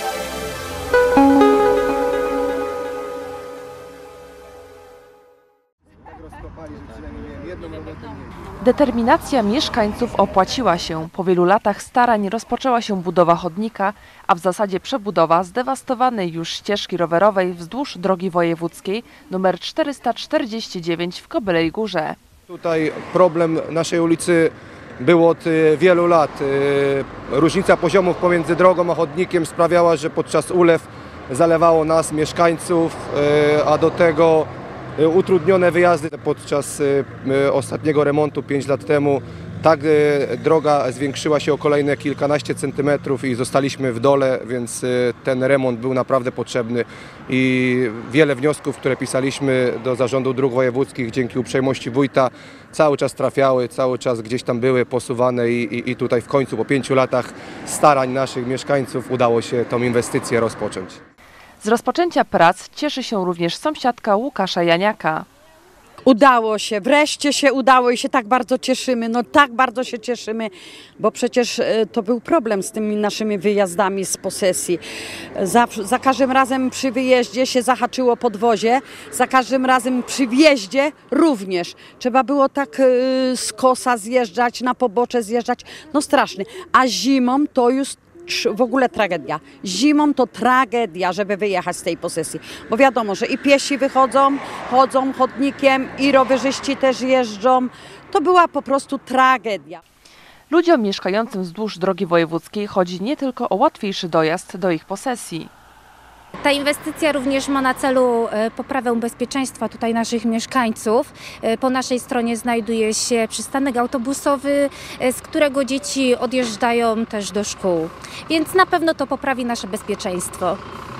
Determinacja mieszkańców opłaciła się. Po wielu latach starań rozpoczęła się budowa chodnika, a w zasadzie przebudowa zdewastowanej już ścieżki rowerowej wzdłuż drogi wojewódzkiej nr 449 w Kobylej Górze. Tutaj problem naszej ulicy był od wielu lat. Różnica poziomów pomiędzy drogą a chodnikiem sprawiała, że podczas ulew zalewało nas, mieszkańców, a do tego utrudnione wyjazdy. Podczas ostatniego remontu 5 lat temu droga zwiększyła się o kolejne kilkanaście centymetrów i zostaliśmy w dole, więc ten remont był naprawdę potrzebny i wiele wniosków, które pisaliśmy do Zarządu Dróg Wojewódzkich dzięki uprzejmości wójta cały czas trafiały, cały czas gdzieś tam były posuwane i tutaj w końcu po 5 latach starań naszych mieszkańców udało się tą inwestycję rozpocząć. Z rozpoczęcia prac cieszy się również sąsiadka Łukasza Janiaka. Udało się, wreszcie się udało i się tak bardzo cieszymy, no tak bardzo się cieszymy, bo przecież to był problem z tymi naszymi wyjazdami z posesji. Za każdym razem przy wyjeździe się zahaczyło podwozie, za każdym razem przy wjeździe również. Trzeba było tak z kosa zjeżdżać, na pobocze zjeżdżać, no straszny. A zimą to już w ogóle tragedia. Zimą to tragedia, żeby wyjechać z tej posesji. Bo wiadomo, że i piesi chodzą chodnikiem, i rowerzyści też jeżdżą. To była po prostu tragedia. Ludziom mieszkającym wzdłuż drogi wojewódzkiej chodzi nie tylko o łatwiejszy dojazd do ich posesji. Ta inwestycja również ma na celu poprawę bezpieczeństwa tutaj naszych mieszkańców. Po naszej stronie znajduje się przystanek autobusowy, z którego dzieci odjeżdżają też do szkół. Więc na pewno to poprawi nasze bezpieczeństwo.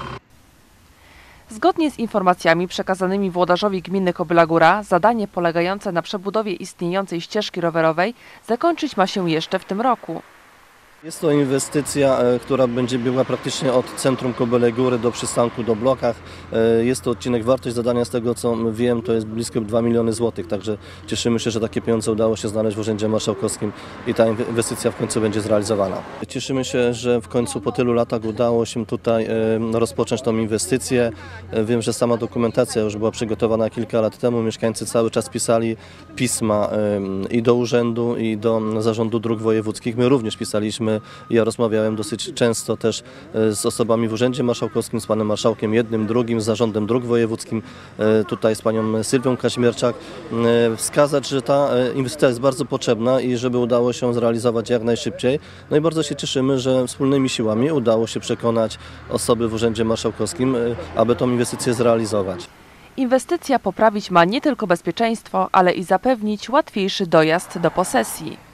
Zgodnie z informacjami przekazanymi włodarzowi gminy Kobyla Góra, zadanie polegające na przebudowie istniejącej ścieżki rowerowej zakończyć ma się jeszcze w tym roku. Jest to inwestycja, która będzie biegła praktycznie od centrum Kobylej Góry do przystanku, do blokach. Jest to odcinek, wartość zadania z tego co wiem to jest blisko 2 miliony złotych, także cieszymy się, że takie pieniądze udało się znaleźć w Urzędzie Marszałkowskim i ta inwestycja w końcu będzie zrealizowana. Cieszymy się, że w końcu po tylu latach udało się tutaj rozpocząć tą inwestycję. Wiem, że sama dokumentacja już była przygotowana kilka lat temu. Mieszkańcy cały czas pisali pisma i do urzędu, i do Zarządu Dróg Wojewódzkich. My również pisaliśmy. Ja rozmawiałem dosyć często też z osobami w Urzędzie Marszałkowskim, z panem marszałkiem jednym, drugim, z Zarządem Dróg Wojewódzkim, tutaj z panią Sylwią Kaźmierczak. Wskazać, że ta inwestycja jest bardzo potrzebna i żeby udało się zrealizować jak najszybciej. No i bardzo się cieszymy, że wspólnymi siłami udało się przekonać osoby w Urzędzie Marszałkowskim, aby tą inwestycję zrealizować. Inwestycja poprawić ma nie tylko bezpieczeństwo, ale i zapewnić łatwiejszy dojazd do posesji.